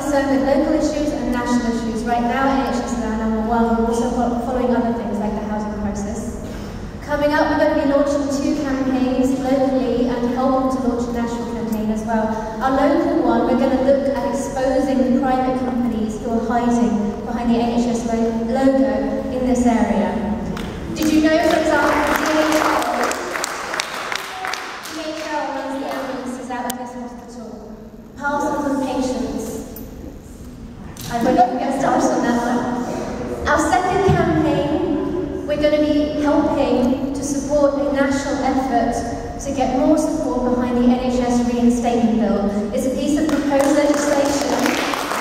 concerned with local issues and national issues. Right now, NHS is our number one. We're also following other things like the housing crisis. Coming up, we're going to be launching 2 campaigns locally and helping to launch a national campaign as well. Our local one, we're going to look at exposing the private companies who are hiding behind the NHS logo in this area. Did you know, for example, DHL runs the ambulances out of this hospital? Parcels and patients. I won't even get started on that one. Our second campaign, we're going to be helping to support a national effort to get more support behind the NHS reinstatement bill. It's a piece of proposed legislation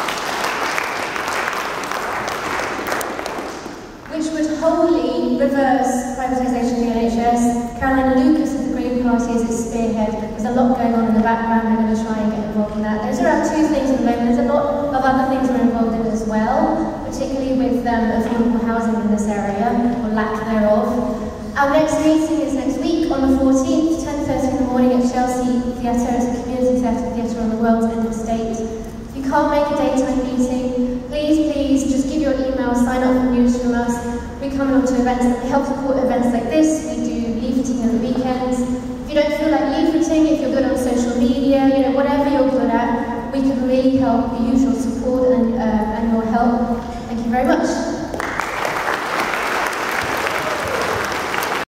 which would wholly reverse privatisation of the NHS. Caroline Lucas of the Green Party is its spearhead. There's a lot going on in the background. We're going to try and get involved in that. Those are our 2 things at the moment. There's a lot of other things we're involved in as well, particularly with affordable housing in this area, or lack thereof. Our next meeting is next week on the 14th, 10:30 in the morning at Chelsea Theatre. It's a community theatre on the world's end of state. If you can't make a daytime meeting, please just give your email, sign up for news from us. We come along to events that help support events like this. We do leafleting on the weekends. If you don't feel like leafleting, if you're good on social media, whatever you're good at, we can really help. We use your support and your help. Thank you very much.